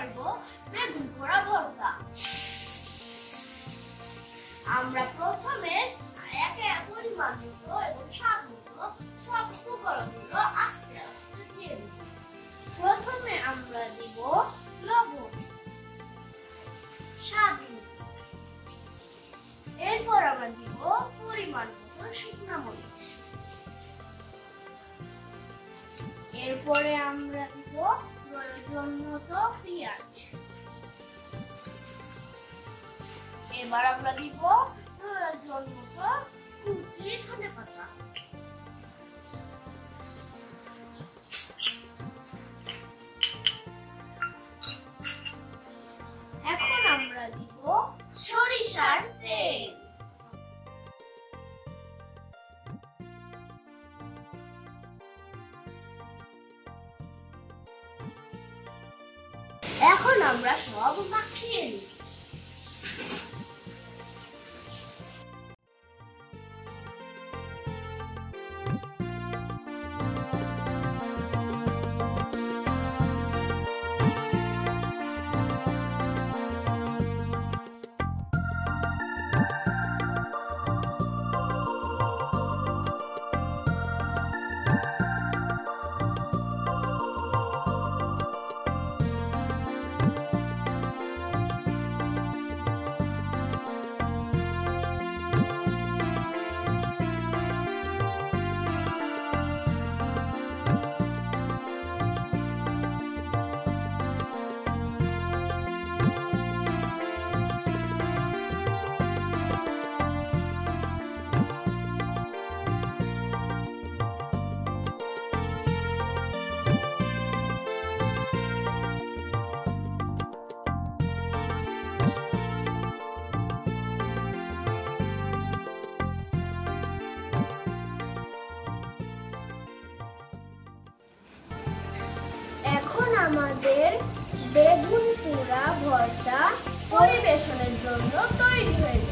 করব বেগুন পোড়া ভর্তা। আমরা প্রথমে একে পরিমাণ মতো এবং স্বাদ মতো সব উপকরণগুলো আস্তে আস্তে দিয়ে দেব। প্রথমে আমরা দিব লবণ স্বাদ মতো, এরপর আমরা দিব পরিমাণ মতো শুকনো মরিচ, এরপরে আমরা দিব প্রয়োজন মতো পেঁয়াজ, এবার আমরা দিব প্রয়োজন মতো কুচি ধনেপাতা, এখন আমরা দিব সরিষার তেল। এখন আমরা সব মাখিয়ে নিই। আমাদের বেগুন পোড়া ভর্তা পরিবেশনের জন্য তৈরি হয়েছে।